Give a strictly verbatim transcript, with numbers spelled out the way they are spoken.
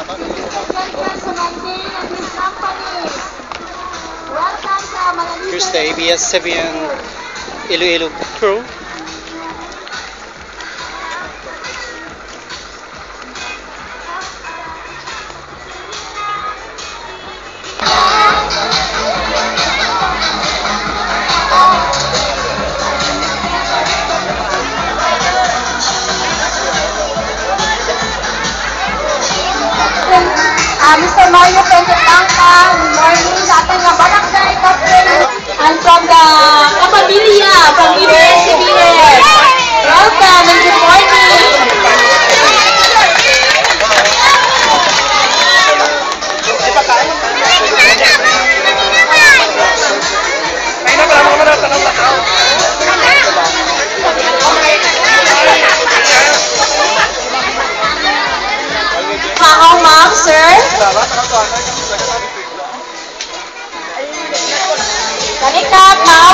Here's the A B S seven Iloilo Pro. Uh, Mister Mario Pentecangka, good morning sa ating mga barangay captain and from the Kapamilya, Pamilya S B S. Welcome and good morning. Maong ma'am, sir. Kanikap, ma'am.